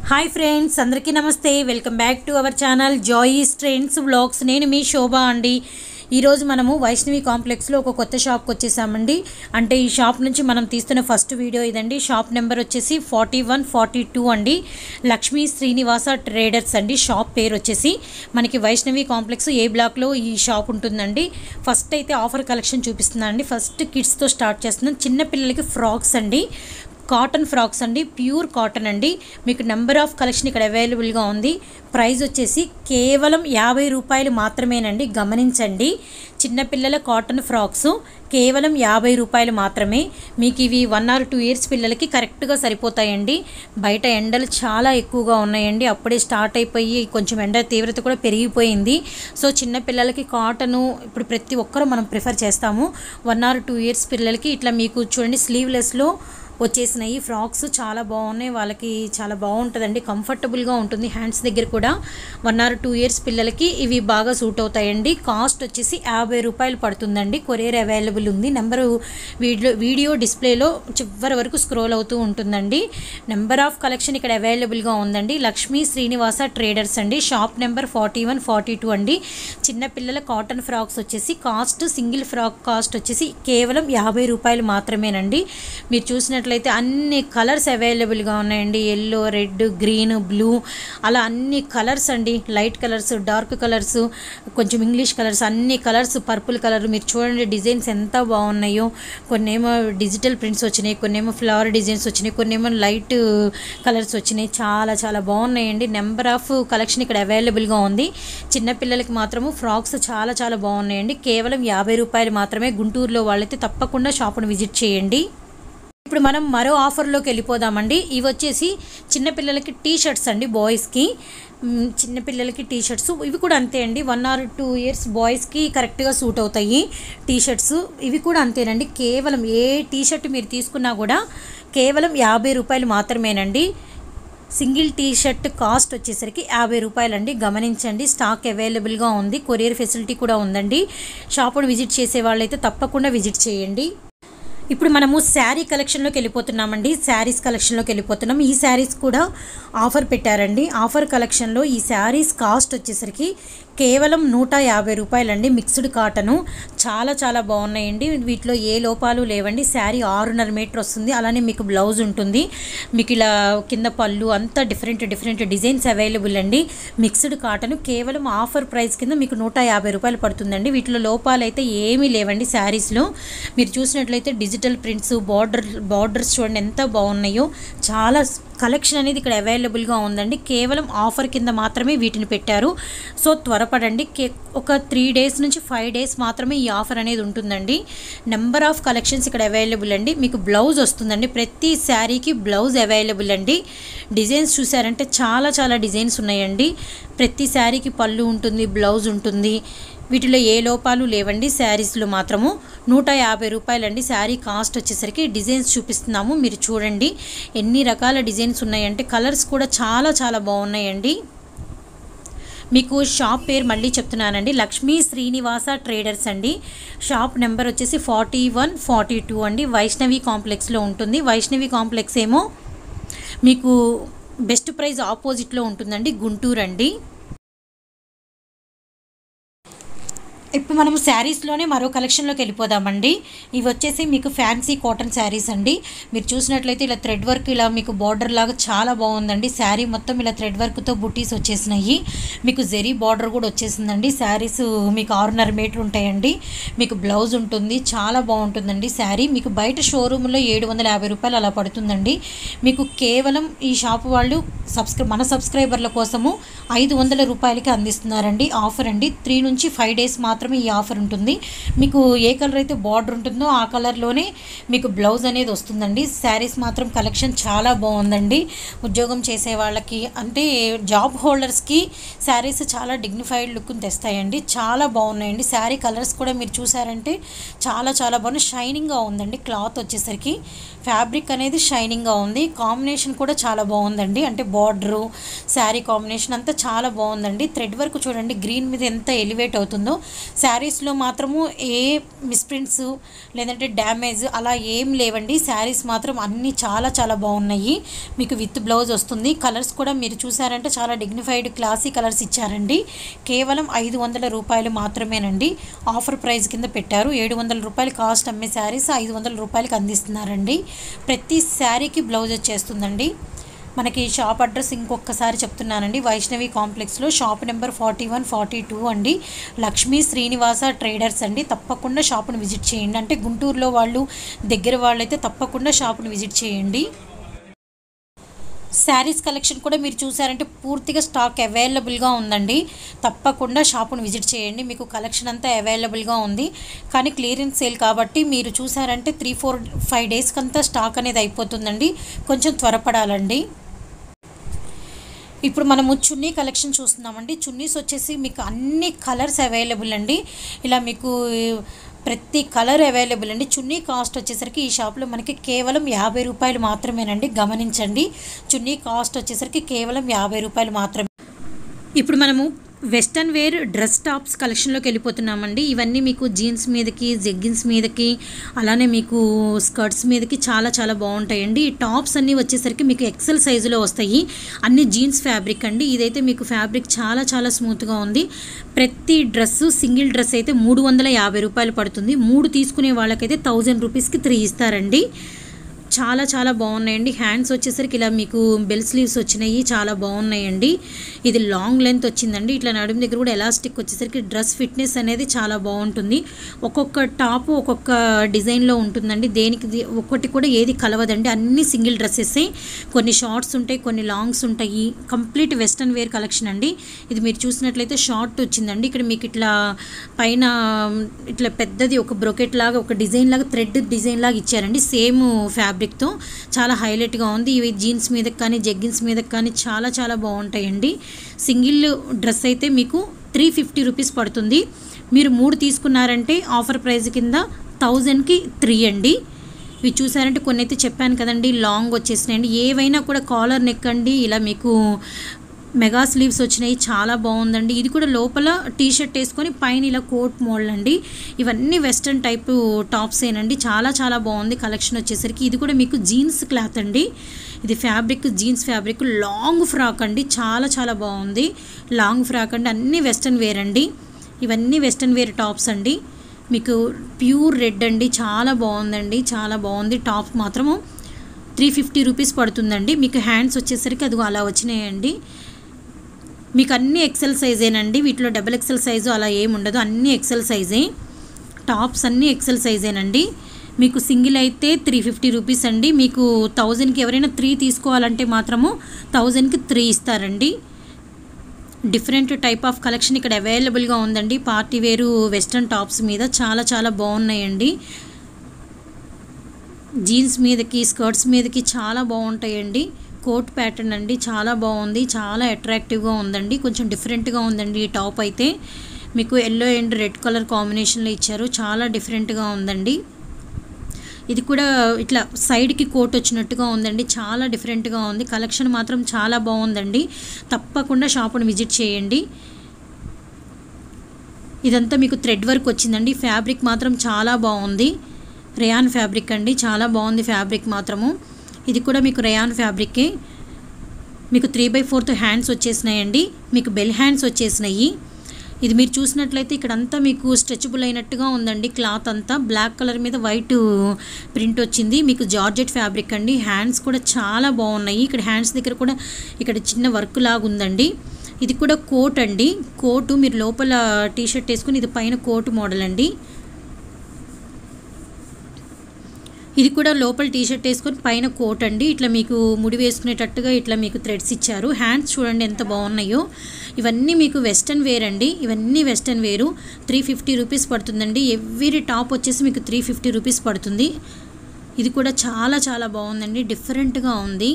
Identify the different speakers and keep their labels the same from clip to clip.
Speaker 1: Hi friends अंदर की नमस्ते welcome back to our channel Joy's trends vlogs నేను మీ శోభ అండి। ఈ రోజు మనము వైష్ణవి కాంప్లెక్స్ లో ఒక కొత్త షాప్ కి వచ్చేసామండి। అంటే ఈ షాప్ నుంచి మనం తీస్తున్న ఫస్ట్ వీడియో ఇదండి। షాప్ నెంబర్ వచ్చేసి 4142 అండి। లక్ష్మీ శ్రీనివాస ట్రేడర్స్ అండి। షాప్ పేరు వచ్చేసి మనకి వైష్ణవి కాంప్లెక్స్ ఏ బ్లాక్ లో ఈ షాప్ ఉంటుందండి। ఫస్ట్ అయితే ఆఫర్ కలెక్షన్ చూపిస్తున్నానండి। ఫస్ట్ కిడ్స్ తో స్టార్ట్ చేస్తున్నాను। చిన్న పిల్లలకి ఫ్రాక్స్ అండి, కాటన్ ఫ్రాక్స్ అండి, ప్యూర్ కాటన్ అండి। మీకు నెంబర్ ఆఫ్ కలెక్షన్ ఇక్కడ అవైలబుల్ గా ఉంది। ప్రైస్ వచ్చేసి కేవలం 50 రూపాయలు మాత్రమేనండి, గమనించండి। చిన్న పిల్లల కాటన్ ఫ్రాక్స్ కేవలం 50 రూపాయలు మాత్రమే। మీకు ఇవి 1 or 2 ఇయర్స్ పిల్లలకి కరెక్ట్ గా సరిపోతాయండి। బయట ఎండలు చాలా ఎక్కువగా ఉన్నాయండి, అప్పుడే స్టార్ట్ అయిపోయి కొంచెం ఎండ తీవ్రత కూడా పెరిగిపోయింది। సో చిన్న పిల్లలకి కాటన్ ఇప్పుడు ప్రతి ఒక్కరు మనం ప్రిఫర్ చేస్తాము। 1 or 2 ఇయర్స్ పిల్లలకి ఇట్లా మీకు చూడండి స్లీవ్లెస్ లో వచ్చేసినాయి ఫ్రాక్స్, చాలా బాగున్నాయి। వాళ్ళకి చాలా బాగుంటుందండి, కంఫర్టబుల్గా ఉంటుంది। హ్యాండ్స్ దగ్గర కూడా 1 or 2 ఇయర్స్ పిల్లలకి ఇవి బాగా సూట్ అవుతాయండి। కాస్ట్ వచ్చేసి 50 రూపాయలు పడుతుందండి। కొరియర్ అవైలబుల్ ఉంది। నెంబరు వీడియో డిస్ప్లేలో చివరి వరకు స్క్రోల్ అవుతూ ఉంటుందండి। నెంబర్ ఆఫ్ కలెక్షన్ ఇక్కడ అవైలబుల్గా ఉందండి। లక్ష్మీ శ్రీనివాస ట్రేడర్స్ అండి। షాప్ నెంబర్ 4142 అండి। చిన్నపిల్లల కాటన్ ఫ్రాక్స్ వచ్చేసి కాస్ట్, సింగిల్ ఫ్రాక్ కాస్ట్ వచ్చేసి కేవలం 50 రూపాయలు మాత్రమేనండి। మీరు చూసినట్లయితే అన్ని కలర్స్ అవైలబుల్ గా ఉన్నాయండి। yellow, రెడ్, గ్రీన్, బ్లూ అలా అన్ని కలర్స్ అండి। లైట్ కలర్స్, డార్క్ కలర్స్, కొంచెం ఇంగ్లీష్ కలర్స్, అన్ని కలర్స్, పర్పుల్ కలర్ మీరు చూడండి డిజైన్స్ ఎంత బాగున్నాయో। కొన్నేమో డిజిటల్ ప్రింట్స్ వచ్చినాయి, కొన్నేమో ఫ్లవర్ డిజైన్స్ వచ్చినాయి, కొన్నేమో లైట్ కలర్స్ వచ్చినాయి। చాలా చాలా బాగున్నాయండి। నెంబర్ ఆఫ్ కలెక్షన్ ఇక్కడ అవైలబుల్ గా ఉంది। చిన్నపిల్లలకి మాత్రము ఫ్రాక్స్ చాలా చాలా బాగున్నాయండి। కేవలం 50 రూపాయలు మాత్రమే। గుంటూరులో వాళ్ళైతే తప్పకుండా షాప్ను విజిట్ చేయండి। ఇప్పుడు మనం మరో ఆఫర్లోకి వెళ్ళిపోదామండి। ఇవి వచ్చేసి చిన్నపిల్లలకి టీ షర్ట్స్ అండి, బాయ్స్కి చిన్నపిల్లలకి టీ షర్ట్స్ ఇవి కూడా అంతే అండి। 1 or 2 ఇయర్స్ బాయ్స్కి కరెక్ట్గా సూట్ అవుతాయి టీ షర్ట్స్, ఇవి కూడా అంతేనండి। కేవలం ఏ టీ షర్ట్ మీరు తీసుకున్నా కూడా కేవలం 50 రూపాయలు మాత్రమేనండి। సింగిల్ టీ షర్ట్ కాస్ట్ వచ్చేసరికి 50 రూపాయలండి, గమనించండి। స్టాక్ అవైలబుల్గా ఉంది, కొరియర్ ఫెసిలిటీ కూడా ఉందండి। షాపును విజిట్ చేసే వాళ్ళైతే తప్పకుండా విజిట్ చేయండి। ఇప్పుడు మనము శారీ కలెక్షన్లోకి వెళ్ళిపోతున్నామండి। శారీస్ కలెక్షన్లోకి వెళ్ళిపోతున్నాం। ఈ శారీస్ కూడా ఆఫర్ పెట్టారండి। ఆఫర్ కలెక్షన్లో ఈ శారీస్ కాస్ట్ వచ్చేసరికి కేవలం 150 రూపాయలండి। మిక్స్డ్ కాటను చాలా చాలా బాగున్నాయండి। వీటిలో ఏ లోపాలు లేవండి। శారీ 6.5 మీటర్ వస్తుంది, అలానే మీకు బ్లౌజ్ ఉంటుంది। మీకు ఇలా కింద పళ్ళు అంతా డిఫరెంట్ డిజైన్స్ అవైలబుల్ అండి। మిక్స్డ్ కాటన్ కేవలం ఆఫర్ ప్రైస్ కింద మీకు 150 రూపాయలు పడుతుందండి। వీటిలో లోపాలు అయితే ఏమీ లేవండి। శారీస్లో మీరు చూసినట్లయితే డిజిటల్ ప్రింట్స్, బార్డర్స్ చూడండి ఎంత బాగున్నాయో। చాలా కలెక్షన్ అనేది ఇక్కడ అవైలబుల్గా ఉందండి। కేవలం ఆఫర్ కింద మాత్రమే వీటిని పెట్టారు। సో త్వరపడండి, ఒక 3 డేస్ నుంచి 5 డేస్ మాత్రమే ఈ ఆఫర్ అనేది ఉంటుందండి। నెంబర్ ఆఫ్ కలెక్షన్స్ ఇక్కడ అవైలబుల్ అండి। మీకు బ్లౌజ్ వస్తుందండి, ప్రతి శారీకి బ్లౌజ్ అవైలబుల్ అండి। డిజైన్స్ చూసారంటే చాలా చాలా డిజైన్స్ ఉన్నాయండి। ప్రతి శారీకి పళ్ళు ఉంటుంది, బ్లౌజ్ ఉంటుంది। వీటిలో ఏ లోపాలు లేవండి। శారీస్లో మాత్రము 150 రూపాయలండి శారీ కాస్ట్ వచ్చేసరికి। డిజైన్స్ చూపిస్తున్నాము, మీరు చూడండి ఎన్ని రకాల డిజైన్స్ ఉన్నాయంటే కలర్స్ కూడా చాలా చాలా బాగున్నాయండి। మీకు షాప్ పేరు మళ్ళీ చెప్తున్నానండి, లక్ష్మీ శ్రీనివాస ట్రేడర్స్ అండి। షాప్ నెంబర్ వచ్చేసి 4142 అండి। వైష్ణవి కాంప్లెక్స్లో ఉంటుంది। వైష్ణవి కాంప్లెక్స్ ఏమో మీకు బెస్ట్ ప్రైజ్ ఆపోజిట్లో ఉంటుందండి, గుంటూరు అండి। ఇప్పుడు మనం శారీస్లోనే మరో కలెక్షన్లోకి వెళ్ళిపోదామండి। ఇవి వచ్చేసి మీకు ఫ్యాన్సీ కాటన్ శారీస్ అండి। మీరు చూసినట్లయితే ఇలా థ్రెడ్ వర్క్ ఇలా మీకు బార్డర్ లాగా చాలా బాగుందండి। శారీ మొత్తం ఇలా థ్రెడ్ వర్క్తో బుటీస్ వచ్చేసినాయి, మీకు జెరీ బార్డర్ కూడా వచ్చేసిందండి। శారీస్ మీకు 6.5 మీటర్ ఉంటాయండి। మీకు బ్లౌజ్ ఉంటుంది, చాలా బాగుంటుందండి శారీ। మీకు బయట షోరూంలో 750 రూపాయలు అలా పడుతుందండి। మీకు కేవలం ఈ షాప్ వాళ్ళు మన సబ్స్క్రైబర్ల కోసము 500 రూపాయలకి అందిస్తున్నారండి ఆఫర్ అండి। 3 నుంచి 5 డేస్ మాత్రమే ఈ ఆఫర్ ఉంటుంది। మీకు ఏ కలర్ అయితే బార్డర్ ఉంటుందో ఆ కలర్లోనే మీకు బ్లౌజ్ అనేది వస్తుందండి। శారీస్ మాత్రం కలెక్షన్ చాలా బాగుందండి। ఉద్యోగం చేసే వాళ్ళకి అంటే జాబ్ హోల్డర్స్కి శారీస్ చాలా డిగ్నిఫైడ్ లుక్ తెస్తాయండి, చాలా బాగున్నాయండి। శారీ కలర్స్ కూడా మీరు చూసారంటే చాలా చాలా బాగున్నాయి, షైనింగ్గా ఉందండి। క్లాత్ వచ్చేసరికి ఫ్యాబ్రిక్ అనేది షైనింగ్గా ఉంది, కాంబినేషన్ కూడా చాలా బాగుందండి। అంటే బార్డరు శారీ కాంబినేషన్ అంతా చాలా బాగుందండి। థ్రెడ్ వర్క్ చూడండి గ్రీన్ మీద ఎంత ఎలివేట్ అవుతుందో, శారీస్లో మాత్రము ఏ మిస్ప్రింట్స్ లేదంటే డ్యామేజ్ అలా ఏం లేవండి. శారీస్ మాత్రం అన్నీ చాలా చాలా బాగున్నాయి. మీకు విత్ బ్లౌజ్ వస్తుంది. కలర్స్ కూడా మీరు చూసారంటే చాలా డిగ్నిఫైడ్ క్లాసీ కలర్స్ ఇచ్చారండి. కేవలం 500 రూపాయలు మాత్రమేనండి. ఆఫర్ ప్రైస్ కింద పెట్టారు. 700 రూపాయలు కాస్ట్ అమ్మే శారీస్ 500 రూపాయలకి అందిస్తున్నారండి. ప్రతి శారీకి బ్లౌజ్ వచ్చేస్తుందండి. మనకి షాప్ అడ్రస్ ఇంకొకసారి చెప్తున్నానండి. వైష్ణవి కాంప్లెక్స్లో షాప్ నెంబర్ 41, 42 అండి. లక్ష్మీ శ్రీనివాస ట్రేడర్స్ అండి. తప్పకుండా షాప్ను విజిట్ చేయండి. అంటే గుంటూరులో వాళ్ళు దగ్గర వాళ్ళైతే తప్పకుండా షాప్ను విజిట్ చేయండి. శారీస్ కలెక్షన్ కూడా మీరు చూసారంటే పూర్తిగా స్టాక్ అవైలబుల్గా ఉందండి. తప్పకుండా షాపును విజిట్ చేయండి. మీకు కలెక్షన్ అంతా అవైలబుల్గా ఉంది. కానీ క్లియరెన్స్ సేల్ కాబట్టి మీరు చూసారంటే 3-4-5 డేస్కి అంతా స్టాక్ అనేది అయిపోతుందండి. కొంచెం త్వరపడాలండి. ఇప్పుడు మనము చున్నీ కలెక్షన్ చూస్తున్నామండి. చున్నీస్ వచ్చేసి మీకు అన్ని కలర్స్ అవైలబుల్ అండి. ఇలా మీకు ప్రతి కలర్ అవైలబుల్ అండి. చున్నీ కాస్ట్ వచ్చేసరికి ఈ షాప్లో మనకి కేవలం 50 రూపాయలు మాత్రమేనండి. గమనించండి, చున్నీ కాస్ట్ వచ్చేసరికి కేవలం 50 రూపాయలు మాత్రమే. ఇప్పుడు మనము వెస్టర్న్ వేర్ డ్రెస్ టాప్స్ కలెక్షన్లోకి వెళ్ళిపోతున్నామండి. ఇవన్నీ మీకు జీన్స్ మీదకి, జెగ్గిన్స్ మీదకి, అలానే మీకు స్కర్ట్స్ మీదకి చాలా చాలా బాగుంటాయండి. ఈ టాప్స్ అన్నీ వచ్చేసరికి మీకు ఎక్సెల్ సైజులో వస్తాయి. అన్ని జీన్స్ ఫ్యాబ్రిక్ అండి. ఇదైతే మీకు ఫ్యాబ్రిక్ చాలా చాలా స్మూత్గా ఉంది. ప్రతి డ్రెస్సు సింగిల్ డ్రెస్ అయితే 350 రూపాయలు పడుతుంది. 3 తీసుకునే వాళ్ళకైతే 1000 రూపీస్కి 3 ఇస్తారండి. చాలా చాలా బాగున్నాయండి. హ్యాండ్స్ వచ్చేసరికి ఇలా మీకు బెల్ స్లీవ్స్ వచ్చినాయి, చాలా బాగున్నాయండి. ఇది లాంగ్ లెంత్ వచ్చిందండి. ఇట్లా నడుము దగ్గర కూడా ఎలాస్టిక్ వచ్చేసరికి డ్రెస్ ఫిట్నెస్ అనేది చాలా బాగుంటుంది. ఒక్కొక్క టాప్ ఒక్కొక్క డిజైన్లో ఉంటుందండి. దేనికి ఒక్కటి కూడా ఏది కలవదండి. అన్ని సింగిల్ డ్రెస్సెస్. కొన్ని షార్ట్స్ ఉంటాయి, కొన్ని లాంగ్స్ ఉంటాయి. కంప్లీట్ వెస్టర్న్ వేర్ కలెక్షన్ అండి. ఇది మీరు చూసినట్లయితే షార్ట్ వచ్చిందండి. ఇక్కడ మీకు ఇట్లా పైన ఇట్లా పెద్దది ఒక బ్రొకెట్ లాగా ఒక డిజైన్ లాగా థ్రెడ్ డిజైన్ లాగా ఇచ్చారండి. సేమ్ ఫ్యాబ్రిక్తో చాలా హైలైట్గా ఉంది. ఇవి జీన్స్ మీదకి కానీ జెగ్గిన్స్ మీదకి కానీ చాలా చాలా బాగుంటాయండి. సింగిల్ డ్రెస్ అయితే మీకు 350 రూపీస్ పడుతుంది. మీరు 3 తీసుకున్నారంటే ఆఫర్ ప్రైస్ కింద 1000కి 3 అండి. ఇవి చూసారంటే కొన్ని అయితే చెప్పాను కదండి, లాంగ్ వచ్చేసినాయండి. ఏవైనా కూడా కాలర్ నెక్ అండి. ఇలా మీకు మెగా స్లీవ్స్ వచ్చినాయి, చాలా బాగుందండి. ఇది కూడా లోపల టీ షర్ట్ వేసుకొని పైన ఇలా కోట్ మోడల్ అండి. ఇవన్నీ వెస్ట్రన్ టైపు టాప్స్ ఏనండి. చాలా చాలా బాగుంది కలెక్షన్ వచ్చేసరికి. ఇది కూడా మీకు జీన్స్ క్లాత్ అండి. ఇది fabric jeans fabric. Long frock అండి, చాలా చాలా బాగుంది. లాంగ్ ఫ్రాక్ అండి. అన్నీ వెస్ట్రన్ వేర్ అండి. ఇవన్నీ వెస్ట్రన్ వేర్ టాప్స్ అండి. మీకు ప్యూర్ రెడ్ అండి, చాలా బాగుందండి, చాలా బాగుంది. టాప్ మాత్రము 350 రూపీస్ పడుతుందండి. మీకు హ్యాండ్స్ వచ్చేసరికి అది అలా వచ్చినాయండి. మీకు అన్ని ఎక్సెల్ సైజేనండి. వీటిలో డబుల్ ఎక్సెల్ సైజు అలా ఏమి ఉండదు. అన్నీ ఎక్సెల్ సైజే. టాప్స్ అన్నీ ఎక్సెల్ సైజేనండి. మీకు సింగిల్ అయితే 350 రూపీస్ అండి. మీకు 1000కి ఎవరైనా 3 తీసుకోవాలంటే మాత్రము 1000కి 3 ఇస్తారండి. డిఫరెంట్ టైప్ ఆఫ్ కలెక్షన్ ఇక్కడ అవైలబుల్గా ఉందండి. పార్టీ వేరు వెస్ట్రన్ టాప్స్ మీద చాలా చాలా బాగున్నాయండి. జీన్స్ మీదకి స్కర్ట్స్ మీదకి చాలా బాగుంటాయండి. కోట్ ప్యాటర్న్ అండి, చాలా బాగుంది, చాలా అట్రాక్టివ్గా ఉందండి. కొంచెం డిఫరెంట్గా ఉందండి ఈ టాప్ అయితే. మీకు ఎల్లో అండ్ రెడ్ కలర్ కాంబినేషన్లో ఇచ్చారు. చాలా డిఫరెంట్గా ఉందండి. ఇది కూడా ఇట్లా సైడ్కి కోట్ వచ్చినట్టుగా ఉందండి. చాలా డిఫరెంట్గా ఉంది. కలెక్షన్ మాత్రం చాలా బాగుందండి. తప్పకుండా షాపును విజిట్ చేయండి. ఇదంతా మీకు థ్రెడ్ వర్క్ వచ్చిందండి. ఫ్యాబ్రిక్ మాత్రం చాలా బాగుంది. రేయాన్ ఫ్యాబ్రిక్ అండి, చాలా బాగుంది ఫ్యాబ్రిక్ మాత్రము. ఇది కూడా మీకు రేయాన్ ఫ్యాబ్రికే. మీకు 3/4 హ్యాండ్స్ వచ్చేసినాయండి. మీకు బెల్ హ్యాండ్స్ వచ్చేసినాయి. ఇది మీరు చూసినట్లయితే ఇక్కడంతా మీకు స్ట్రెచబుల్ అయినట్టుగా ఉందండి. క్లాత్ అంతా బ్లాక్ కలర్ మీద వైట్ ప్రింట్ వచ్చింది. మీకు జార్జెట్ ఫ్యాబ్రిక్ అండి. హ్యాండ్స్ కూడా చాలా బాగున్నాయి. ఇక్కడ హ్యాండ్స్ దగ్గర కూడా ఇక్కడ చిన్న వర్క్ లాగా ఉందండి. ఇది కూడా కోట్ అండి. కోటు మీరు లోపల టీ షర్ట్ వేసుకుని ఇది పైన కోట్ మోడల్ అండి. ఇది కూడా లోపల టీ షర్ట్ వేసుకొని పైన కోట్ అండి. ఇట్లా మీకు ముడి వేసుకునేటట్టుగా ఇట్లా మీకు థ్రెడ్స్ ఇచ్చారు. హ్యాండ్స్ చూడండి ఎంత బాగున్నాయో. ఇవన్నీ మీకు వెస్టర్న్ వేర్ అండి. ఇవన్నీ వెస్టర్న్ వేరు. 350 రూపీస్ పడుతుందండి. ఎవ్రీ టాప్ వచ్చేసి మీకు 350 రూపీస్ పడుతుంది. ఇది కూడా చాలా చాలా బాగుందండి. డిఫరెంట్గా ఉంది.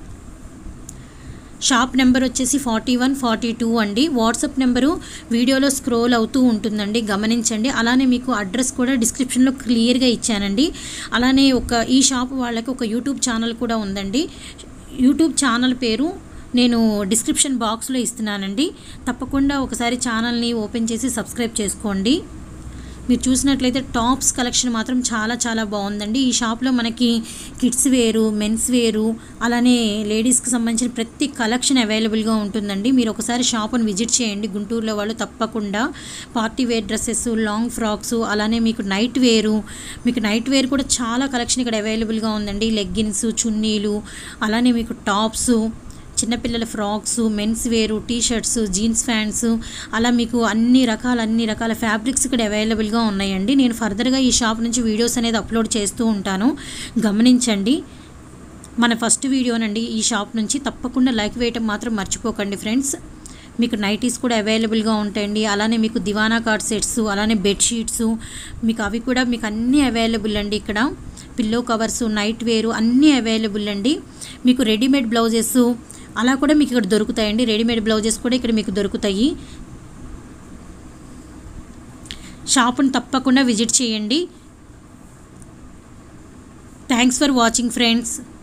Speaker 1: షాప్ నెంబర్ వచ్చేసి 41, 42 అండి. వాట్సాప్ నెంబరు వీడియోలో స్క్రోల్ అవుతూ ఉంటుందండి, గమనించండి. అలానే మీకు అడ్రస్ కూడా డిస్క్రిప్షన్లో క్లియర్గా ఇచ్చానండి. అలానే ఈ షాప్ వాళ్ళకి ఒక యూట్యూబ్ ఛానల్ కూడా ఉందండి. యూట్యూబ్ ఛానల్ పేరు నేను డిస్క్రిప్షన్ బాక్స్లో ఇస్తున్నానండి. తప్పకుండా ఒకసారి ఛానల్ని ఓపెన్ చేసి సబ్స్క్రైబ్ చేసుకోండి. మీరు చూసినట్లయితే టాప్స్ కలెక్షన్ మాత్రం చాలా చాలా బాగుందండి. ఈ షాప్లో మనకి కిడ్స్ వేరు, మెన్స్ వేరు, అలానే లేడీస్కి సంబంధించిన ప్రతి కలెక్షన్ అవైలబుల్గా ఉంటుందండి. మీరు ఒకసారి షాప్ని విజిట్ చేయండి. గుంటూరులో వాళ్ళు తప్పకుండా party wear dresses, long frocks, అలానే మీకు నైట్ వేర్ కూడా చాలా కలెక్షన్ ఇక్కడ అవైలబుల్గా ఉందండి. లెగ్గిన్స్, చున్నీలు, అలానే మీకు టాప్స్, చిన్నపిల్లల frocks, mens wear, T shirts, jeans pants, అలా మీకు అన్ని రకాల ఫ్యాబ్రిక్స్ ఇక్కడ అవైలబుల్గా ఉన్నాయండి. నేను ఫర్దర్గా ఈ షాప్ నుంచి వీడియోస్ అనేది అప్లోడ్ చేస్తూ ఉంటాను, గమనించండి. మన ఫస్ట్ వీడియోనండి ఈ షాప్ నుంచి. తప్పకుండా లైక్ వేయటం మాత్రం మర్చిపోకండి ఫ్రెండ్స్. మీకు నైటీస్ కూడా అవైలబుల్గా ఉంటాయండి. అలానే మీకు దివానా కార్డ్ సెట్స్, అలానే బెడ్షీట్స్, మీకు అవి కూడా మీకు అన్నీ అవైలబుల్ అండి. ఇక్కడ పిల్లో కవర్స్, నైట్ వేరు అన్నీ అవైలబుల్ అండి. మీకు రెడీమేడ్ బ్లౌజెస్ అలా కూడా మీకు ఇక్కడ దొరుకుతాయండి. రెడీమేడ్ బ్లౌజెస్ కూడా ఇక్కడ మీకు దొరుకుతాయి. షాపును తప్పకుండా విజిట్ చేయండి. Thanks for watching friends.